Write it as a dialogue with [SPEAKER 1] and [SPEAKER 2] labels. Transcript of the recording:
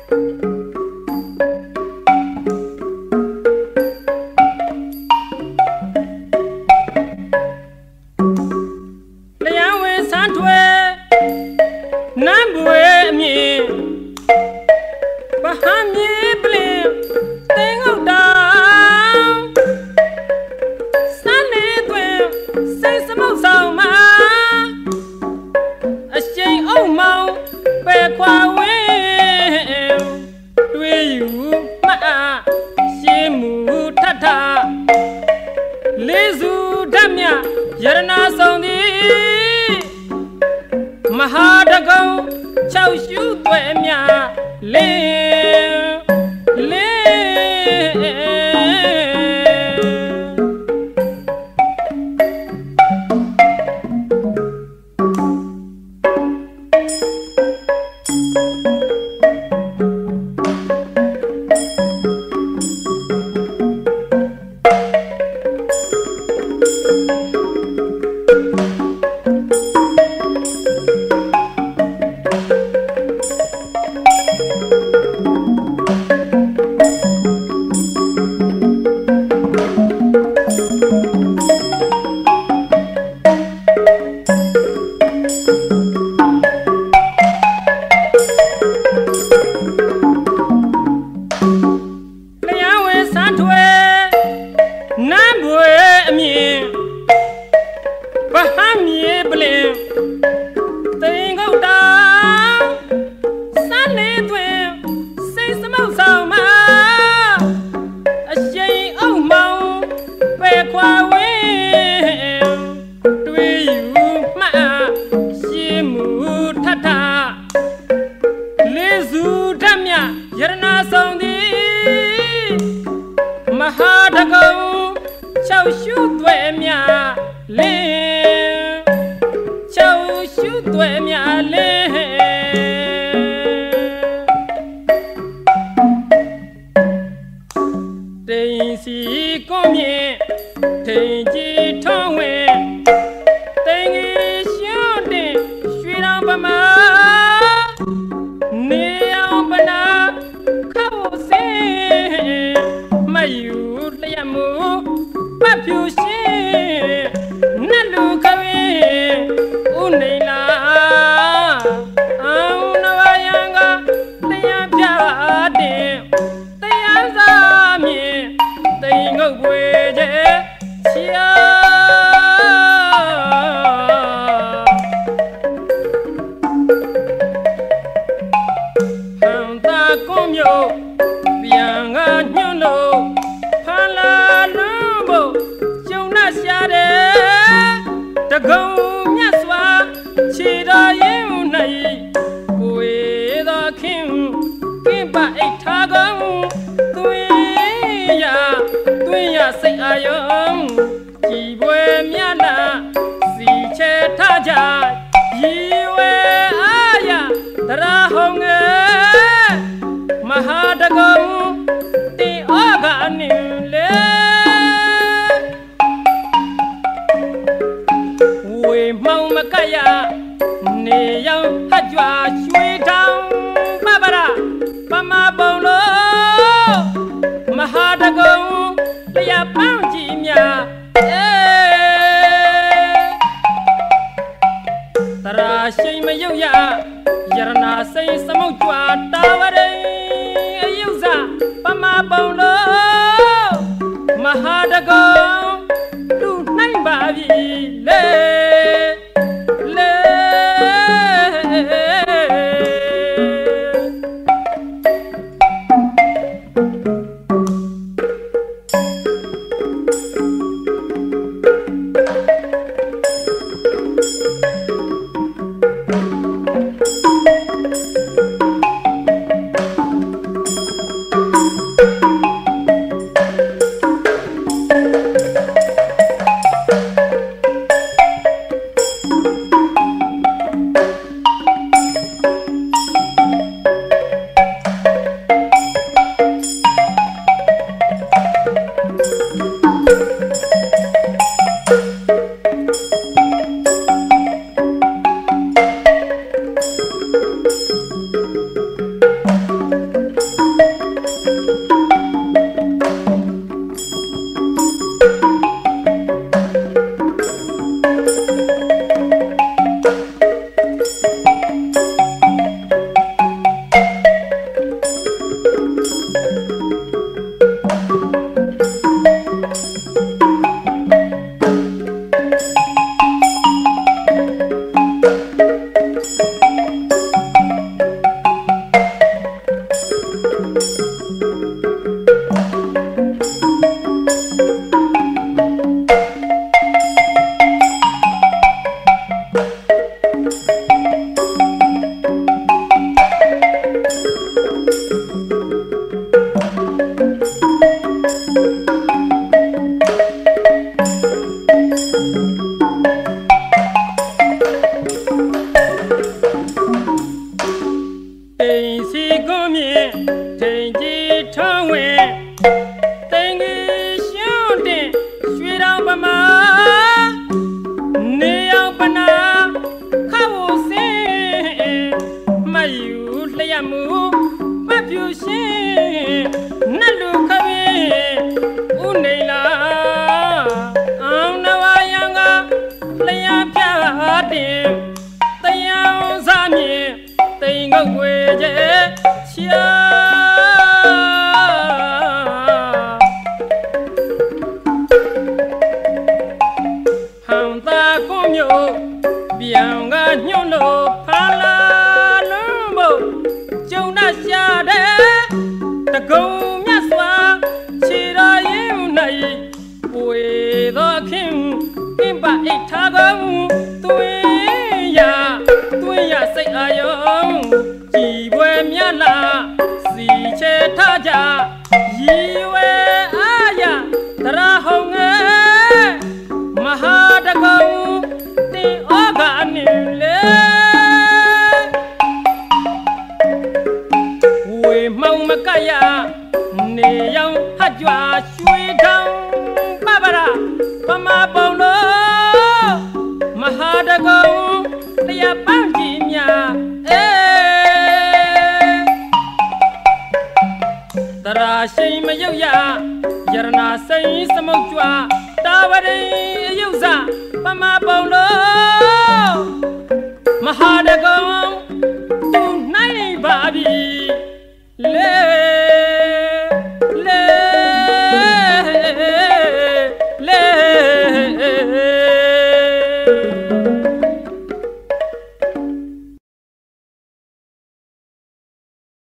[SPEAKER 1] mahādaguṃ chaushūdhvaimyā mahādaguṃ chaushūdhvaimyā 天机成为等于兄弟学到不嘛你要不那看我心没有lyhamʻmū不表现那路可别ūઁnhimʻlā aṇṇavāraṃkhā lyhaṃpʰātaṅษ์တရားစားမြင်တိမ်ငုတ်ဝေကျချာဟံသာကွန်မျိုးပြောင်းကညွန့်လို့ဖာလာလုံးဖို့ကျုံနှရှာတဲ့တကုံမြတ်စွာခြေတော်ရင်၌ပွေသောခင်ကင်းပါအိတ်ထားကုန်သွေးရစိတ်အာယုံကြည်ပွဲမြတ်လာစီချေထားကြရီဝဲအာရတရာဟုံငယ်မဟာတကုံတင်ဩဃာနေလေဝေမောင်မကရနေရောင်ဟကြွာရွှေထောင်ပပရပမပုံလို့မဟာတကုံတရားပန်းကြီးများတရာရှိန်မယုတ်ရယရနာစိန်စမုတ်ကြွတာဝရိအယုဇပမပုံလို့မဟာတကုံ